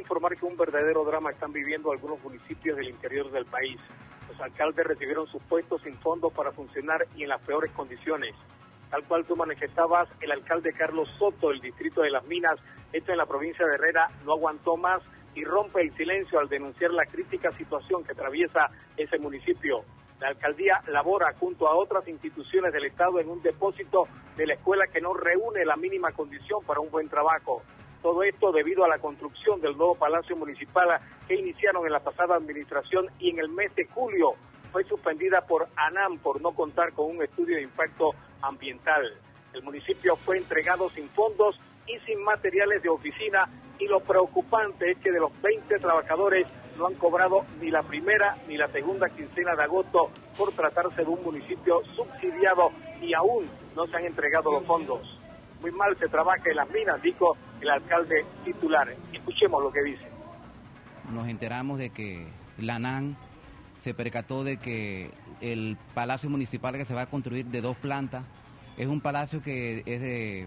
informar que un verdadero drama están viviendo algunos municipios del interior del país. Los alcaldes recibieron sus puestos sin fondos para funcionar y en las peores condiciones. Tal cual tú manifestabas, el alcalde Carlos Soto del distrito de Las Minas, esto en la provincia de Herrera, no aguantó más y rompe el silencio al denunciar la crítica situación que atraviesa ese municipio. La alcaldía labora junto a otras instituciones del Estado en un depósito de la escuela que no reúne la mínima condición para un buen trabajo. Todo esto debido a la construcción del nuevo Palacio Municipal que iniciaron en la pasada administración y en el mes de julio fue suspendida por ANAM por no contar con un estudio de impacto ambiental. El municipio fue entregado sin fondos y sin materiales de oficina y lo preocupante es que de los 20 trabajadores no han cobrado ni la primera ni la segunda quincena de agosto por tratarse de un municipio subsidiado y aún no se han entregado los fondos. Muy mal se trabaja en Las Minas, dijo el alcalde titular. Escuchemos lo que dice. Nos enteramos de que la ANAM se percató de que el Palacio Municipal que se va a construir de 2 plantas es un palacio que es de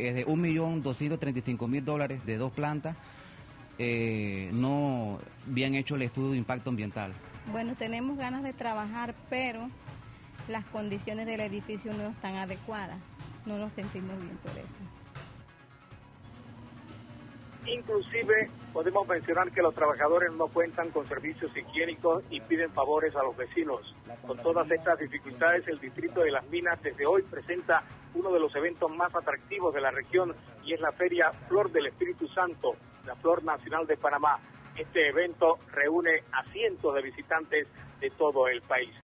$1.235.000 de 2 plantas. No bien hecho el estudio de impacto ambiental. Bueno, tenemos ganas de trabajar, pero las condiciones del edificio no están adecuadas. No nos sentimos bien por eso. Inclusive podemos mencionar que los trabajadores no cuentan con servicios higiénicos y piden favores a los vecinos. Con todas estas dificultades, el distrito de Las Minas desde hoy presenta uno de los eventos más atractivos de la región y es la Feria Flor del Espíritu Santo, la Flor Nacional de Panamá. Este evento reúne a cientos de visitantes de todo el país.